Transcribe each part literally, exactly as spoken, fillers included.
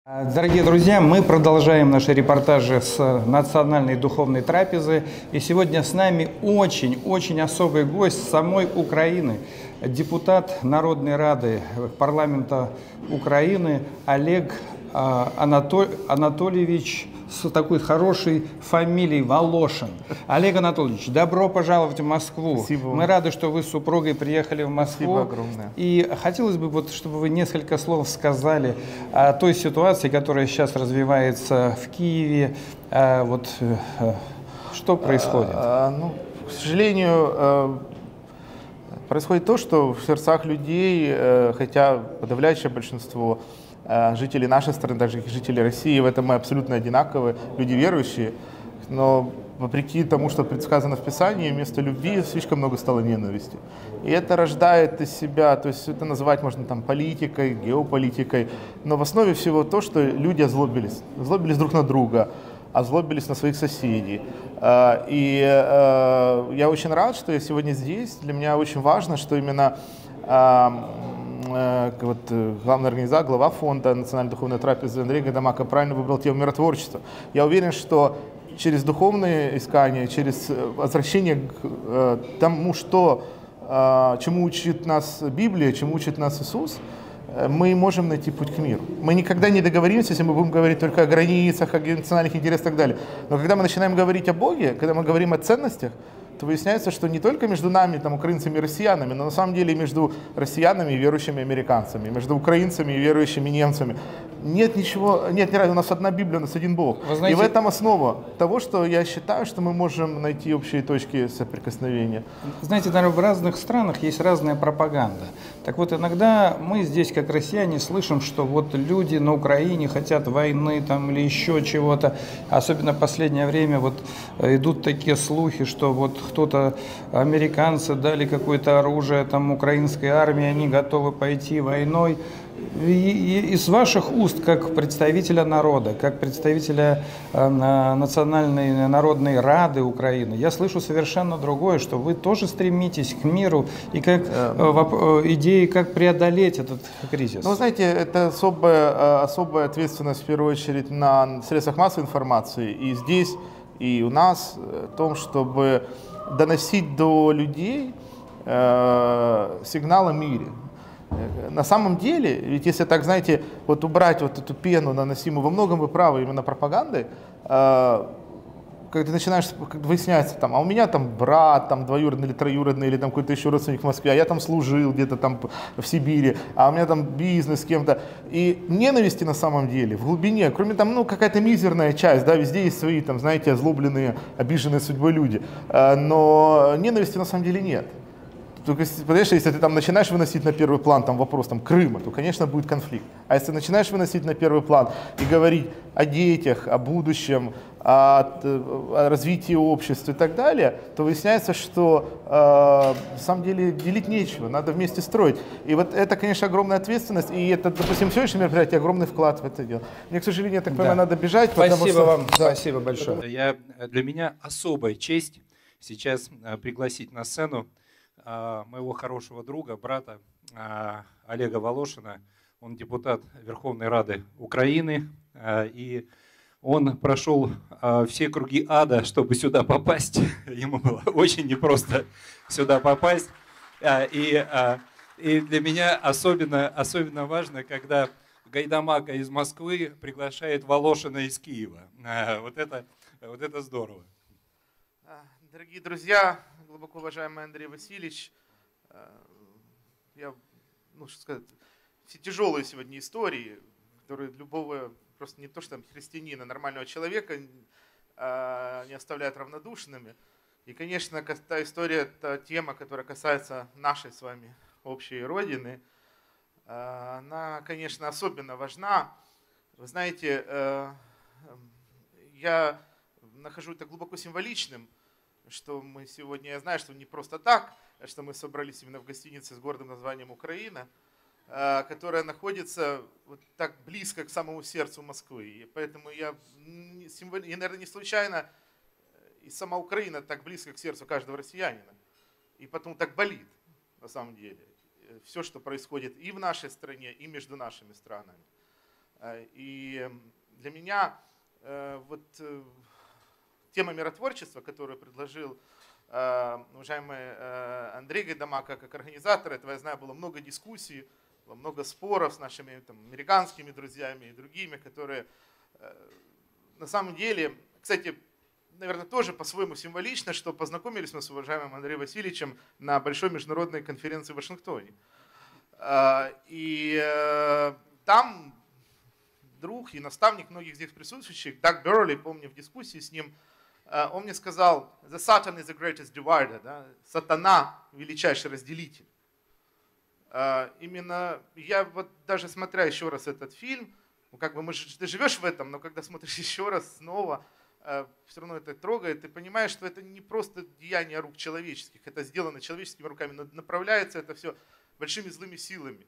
Дорогие друзья, мы продолжаем наши репортажи с национальной духовной трапезы. И сегодня с нами очень-очень особый гость с самой Украины. Депутат Народной Рады парламента Украины Олег Анатоль... Анатольевич с такой хорошей фамилией Волошин. Олег Анатольевич, добро пожаловать в Москву. Спасибо. Мы рады, что вы с супругой приехали в Москву. Спасибо огромное. И хотелось бы, вот, чтобы вы несколько слов сказали о той ситуации, которая сейчас развивается в Киеве. А, вот, что происходит? А, ну, к сожалению, происходит то, что в сердцах людей, хотя подавляющее большинство жителей нашей страны, даже жителей России, в этом мы абсолютно одинаковы, люди верующие, но вопреки тому, что предсказано в Писании, вместо любви слишком много стало ненависти. И это рождает из себя, то есть это называть можно там политикой, геополитикой, но в основе всего то, что люди озлобились, озлобились друг на друга, озлобились на своих соседей. И я очень рад, что я сегодня здесь. Для меня очень важно, что именно вот, главный организатор, глава фонда национальной духовной трапезы Андрей Гайдамака правильно выбрал тему миротворчества. Я уверен, что через духовные искания, через возвращение к тому, что, чему учит нас Библия, чему учит нас Иисус, мы можем найти путь к миру. Мы никогда не договоримся, если мы будем говорить только о границах, о национальных интересах и так далее. Но когда мы начинаем говорить о Боге, когда мы говорим о ценностях, то выясняется, что не только между нами, там, украинцами и россиянами, но на самом деле и между россиянами и верующими американцами, между украинцами и верующими немцами. Нет ничего, нет, не раз, у нас одна Библия, у нас один Бог. Знаете, и в этом основа того, что я считаю, что мы можем найти общие точки соприкосновения. Знаете, наверное, в разных странах есть разная пропаганда. Так вот, иногда мы здесь, как россияне, слышим, что вот люди на Украине хотят войны там, или еще чего-то. Особенно в последнее время вот идут такие слухи, что вот кто-то, американцы дали какое-то оружие там украинской армии, они готовы пойти войной. И из ваших уст, как представителя народа, как представителя Национальной народной рады Украины, я слышу совершенно другое, что вы тоже стремитесь к миру и как идеи, как преодолеть этот кризис. Ну, знаете, это особая, особая ответственность в первую очередь на средствах массовой информации и здесь, и у нас, в том, чтобы доносить до людей э, сигнал о мире. На самом деле, ведь если так, знаете, вот убрать вот эту пену, наносимую, во многом вы правы именно пропагандой, э, когда ты начинаешь, выясняется, там, а у меня там брат, там, двоюродный или троюродный, или там какой-то еще родственник в Москве, а я там служил где-то там в Сибири, а у меня там бизнес с кем-то. И ненависти на самом деле в глубине, кроме там, ну, какая-то мизерная часть, да, везде есть свои, там, знаете, озлобленные, обиженные судьбой люди, но ненависти на самом деле нет. Только, понимаешь, если ты там начинаешь выносить на первый план там, вопрос там, Крыма, то, конечно, будет конфликт. А если начинаешь выносить на первый план и говорить о детях, о будущем, о, о развитии общества и так далее, то выясняется, что э, на самом деле делить нечего, надо вместе строить. И вот это, конечно, огромная ответственность, и это, допустим, сегодняшнее мероприятие, огромный вклад в это дело. Мне, к сожалению, я так понимаю, да. Надо бежать. Спасибо что... вам, да. Спасибо большое. Я, для меня особая честь сейчас пригласить на сцену моего хорошего друга, брата Олега Волошина. Он депутат Верховной Рады Украины, и он прошел все круги ада, чтобы сюда попасть. Ему было очень непросто сюда попасть. И, и для меня особенно, особенно важно, когда Гайдамака из Москвы приглашает Волошина из Киева. Вот это, вот это здорово. Дорогие друзья, глубоко уважаемый Андрей Васильевич, я, ну, что сказать, все тяжелые сегодня истории, которые любого, просто не то что там христианина, нормального человека не оставляют равнодушными. И, конечно, та история, та тема, которая касается нашей с вами общей Родины, она, конечно, особенно важна. Вы знаете, я нахожу это глубоко символичным, что мы сегодня, я знаю, что не просто так, что мы собрались именно в гостинице с гордым названием «Украина», которая находится вот так близко к самому сердцу Москвы. И поэтому я, я, наверное, не случайно, и сама Украина так близко к сердцу каждого россиянина. И потому так болит, на самом деле, все, что происходит и в нашей стране, и между нашими странами. И для меня вот тема миротворчества, которую предложил уважаемый Андрей Гайдамак как организатор этого, я знаю, было много дискуссий, было много споров с нашими там, американскими друзьями и другими, которые на самом деле, кстати, наверное, тоже по-своему символично, что познакомились мы с уважаемым Андреем Васильевичем на большой международной конференции в Вашингтоне. И там друг и наставник многих здесь присутствующих, Даг Берли, помню в дискуссии с ним, он мне сказал, the Satan is the greatest divider, да? Сатана величайший разделитель. Именно я вот даже смотря еще раз этот фильм, ну как бы мы, ты живешь в этом, но когда смотришь еще раз снова, все равно это трогает, ты понимаешь, что это не просто деяние рук человеческих, это сделано человеческими руками, но направляется это все большими злыми силами,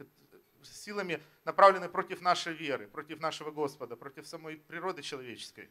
силами, направленными против нашей веры, против нашего Господа, против самой природы человеческой.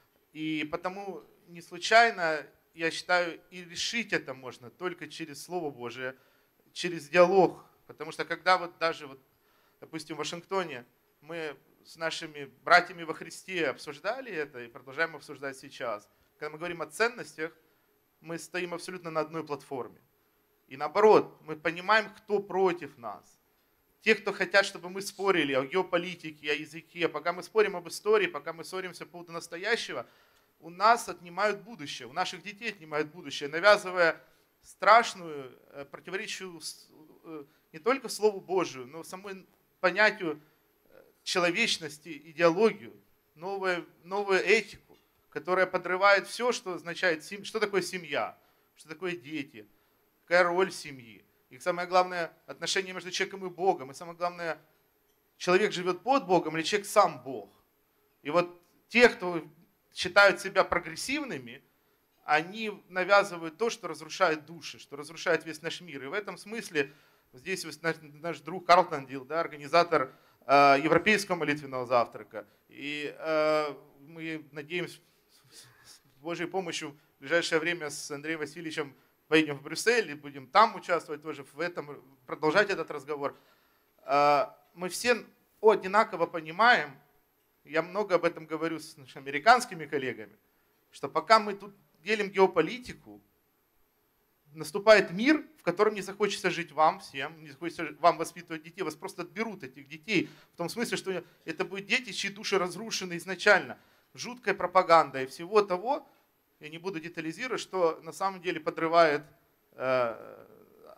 И потому не случайно, я считаю, и решить это можно только через Слово Божие, через диалог. Потому что когда вот даже, вот, допустим, в Вашингтоне мы с нашими братьями во Христе обсуждали это и продолжаем обсуждать сейчас, когда мы говорим о ценностях, мы стоим абсолютно на одной платформе. И наоборот, мы понимаем, кто против нас. Те, кто хотят, чтобы мы спорили о геополитике, о языке, пока мы спорим об истории, пока мы ссоримся по поводу настоящего, у нас отнимают будущее, у наших детей отнимают будущее, навязывая страшную, противоречию не только Слову Божию, но самому понятию человечности, идеологию, новую, новую этику, которая подрывает все, что означает, что такое семья, что такое дети, какая роль семьи. И самое главное, отношение между человеком и Богом. И самое главное, человек живет под Богом или человек сам Бог. И вот те, кто считают себя прогрессивными, они навязывают то, что разрушает души, что разрушает весь наш мир. И в этом смысле здесь наш, наш друг Карл Тандил, да, организатор э, Европейского молитвенного завтрака. И э, мы надеемся, с Божьей помощью в ближайшее время с Андреем Васильевичем поедем в Брюссель и будем там участвовать тоже в этом, продолжать этот разговор. Э, мы все одинаково понимаем, я много об этом говорю с нашими американскими коллегами, что пока мы тут делим геополитику, наступает мир, в котором не захочется жить вам всем, не захочется вам воспитывать детей, вас просто отберут этих детей, в том смысле, что это будут дети, чьи души разрушены изначально, жуткой пропагандой и всего того, я не буду детализировать, что на самом деле подрывает э,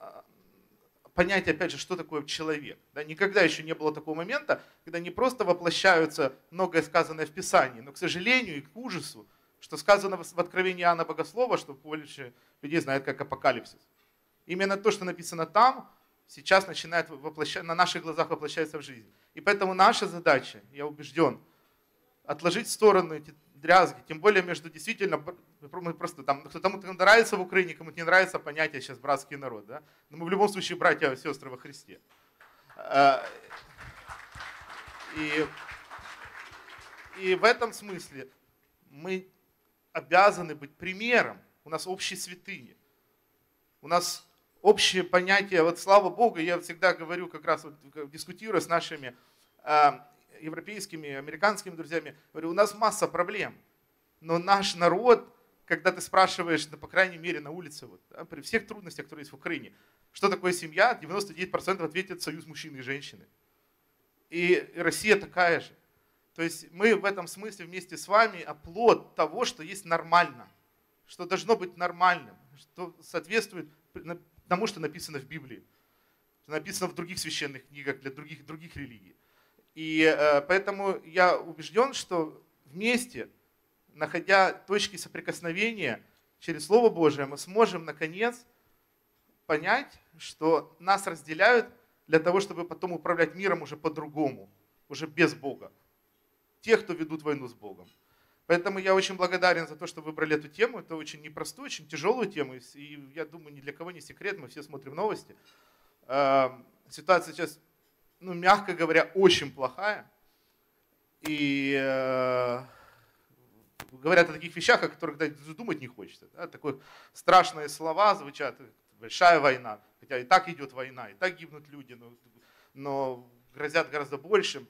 понятие, опять же, что такое человек. Да, никогда еще не было такого момента, когда не просто воплощаются многое сказанное в Писании, но, к сожалению и к ужасу, что сказано в Откровении Иоанна Богослова, что больше людей знают как апокалипсис. Именно то, что написано там, сейчас начинает воплощать, на наших глазах воплощается в жизнь. И поэтому наша задача, я убежден, отложить в сторону эти дрязги, тем более между действительно, мы просто там, кому-то нравится в Украине, кому-то не нравится понятие сейчас братский народ. Да? Но мы в любом случае братья и сестры во Христе. И, и в этом смысле мы обязаны быть примером. У нас общие святыни. У нас общее понятие, вот слава Богу, я всегда говорю, как раз вот, дискутируя с нашими э, европейскими, американскими друзьями, говорю, у нас масса проблем. Но наш народ, когда ты спрашиваешь, да, по крайней мере, на улице, вот, да, при всех трудностях, которые есть в Украине, что такое семья, девяносто девять процентов ответят союз мужчины и женщины. И Россия такая же. То есть мы в этом смысле вместе с вами оплот того, что есть нормально, что должно быть нормальным, что соответствует тому, что написано в Библии, что написано в других священных книгах для других, других религий. И э, поэтому я убежден, что вместе, находя точки соприкосновения через Слово Божие, мы сможем наконец понять, что нас разделяют для того, чтобы потом управлять миром уже по-другому, уже без Бога. Те, кто ведут войну с Богом. Поэтому я очень благодарен за то, что выбрали эту тему. Это очень непростую, очень тяжелую тему. И я думаю, ни для кого не секрет, мы все смотрим новости. Ситуация сейчас, ну, мягко говоря, очень плохая. И э, говорят о таких вещах, о которых даже думать не хочется. Да? Такие страшные слова звучат. Большая война. Хотя и так идет война, и так гибнут люди, но, но грозят гораздо большим.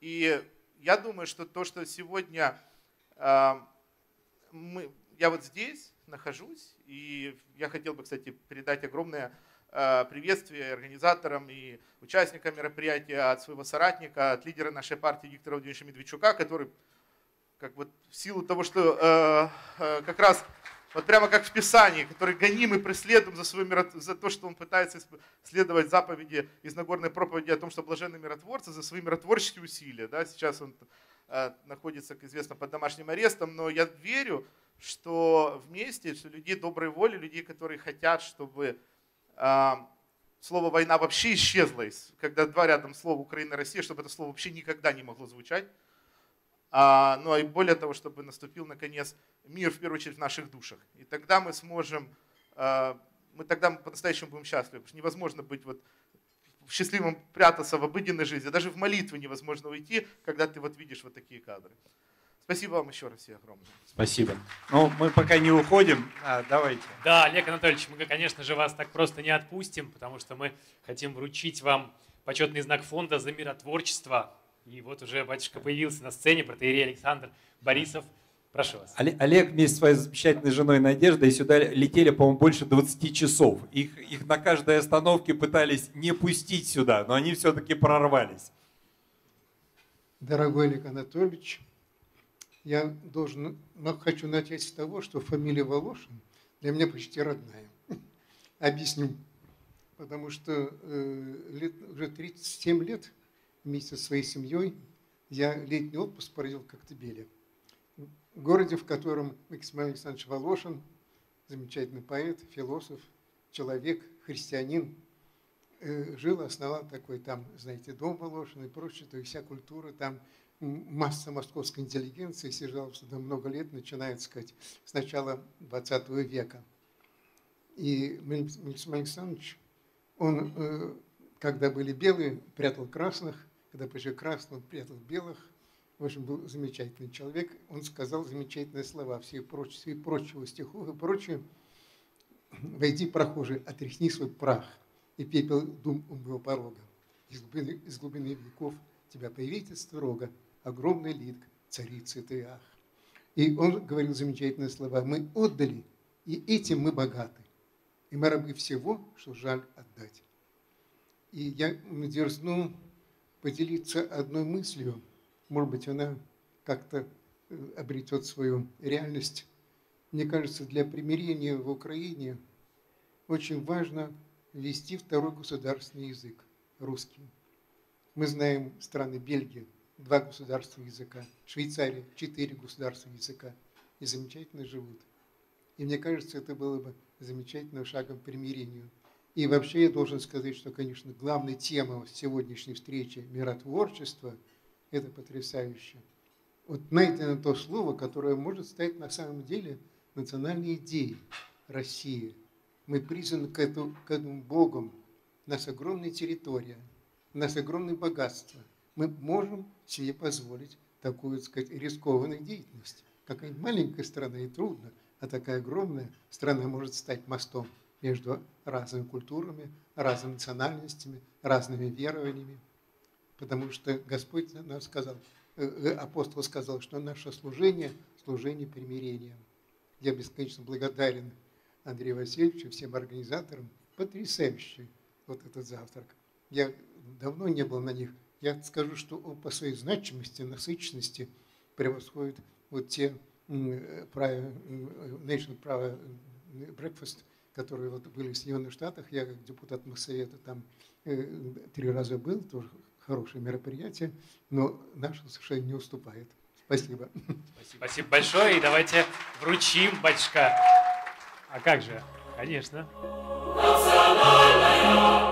И я думаю, что то, что сегодня э, мы, я вот здесь нахожусь, и я хотел бы, кстати, передать огромное э, приветствие организаторам и участникам мероприятия от своего соратника, от лидера нашей партии Виктора Владимировича Медведчука, который как вот в силу того, что э, э, как раз вот прямо как в Писании, который гоним и преследуем за, свой миро... за то, что он пытается следовать заповеди из Нагорной проповеди о том, что блаженны миротворцы, за свои миротворческие усилия. Да? Сейчас он э, находится, как известно, под домашним арестом, но я верю, что вместе, что людей доброй воли, людей, которые хотят, чтобы э, слово «война» вообще исчезло, когда два рядом слова «Украина» и «Россия», чтобы это слово вообще никогда не могло звучать. А, ну и более того, чтобы наступил наконец мир, в первую очередь, в наших душах. И тогда мы сможем, а, мы тогда по-настоящему будем счастливы. Потому что невозможно быть вот счастливым, прятаться в обыденной жизни. Даже в молитве невозможно уйти, когда ты вот видишь вот такие кадры. Спасибо вам еще раз всем огромное. Спасибо. Ну, мы пока не уходим. А, давайте. Да, Олег Анатольевич, мы, конечно же, вас так просто не отпустим, потому что мы хотим вручить вам почетный знак фонда за миротворчество. И вот уже батюшка появился на сцене, протоиерей Александр Борисов. Прошу вас. Олег вместе с своей замечательной женой Надеждой сюда летели, по-моему, больше двадцати часов. Их, их на каждой остановке пытались не пустить сюда, но они все-таки прорвались. Дорогой Олег Анатольевич, я должен, но хочу начать с того, что фамилия Волошин для меня почти родная. Объясню. Потому что э, лет, уже тридцать семь лет вместе со своей семьей я летний отпуск провел в Коктебеле. В городе, в котором Максим Александрович Волошин, замечательный поэт, философ, человек, христианин, жил, основал такой там, знаете, дом Волошин и прочее, то есть вся культура, там масса московской интеллигенции съезжалась сюда много лет, начиная, так сказать, с начала двадцатого века. И Максим Александрович, он, когда были белые, прятал красных, когда пришли красных, он прятал белых. В общем, был замечательный человек. Он сказал замечательные слова, все прочие, прочего стихов и прочее. «Войди, прохожий, отряхни свой прах, и пепел дум у моего порога. Из глубины, из глубины веков тебя появится строго, огромный лик царицы ты, ах». И он говорил замечательные слова. «Мы отдали, и этим мы богаты, и мы рабы всего, что жаль отдать». И я дерзну поделиться одной мыслью, может быть, она как-то обретет свою реальность. Мне кажется, для примирения в Украине очень важно ввести второй государственный язык, русский. Мы знаем страны Бельгии, два государственных языка, Швейцария, четыре государственных языка, и замечательно живут. И мне кажется, это было бы замечательным шагом к примирению. И вообще я должен сказать, что, конечно, главная тема сегодняшней встречи – миротворчество – это потрясающе. Вот найдено то слово, которое может стать на самом деле национальной идеей России. Мы призваны к этому, к этому Богом. У нас огромная территория, у нас огромное богатство. Мы можем себе позволить такую, так сказать, рискованную деятельность. Какая-нибудь маленькая страна и трудно, а такая огромная страна может стать мостом между разными культурами, разными национальностями, разными верованиями. Потому что Господь нам сказал, апостол сказал, что наше служение – служение примирения. Я бесконечно благодарен Андрею Васильевичу, всем организаторам. Потрясающий вот этот завтрак. Я давно не был на них. Я скажу, что он по своей значимости, насыщенности превосходит вот те National Prayer Breakfast, которые вот были в Соединенных Штатах. Я как депутат Моссовета там э, три раза был, тоже хорошее мероприятие, но наше совершенно не уступает. Спасибо. Спасибо, Спасибо большое. И давайте вручим, батюшка. А как же? Конечно. Национальная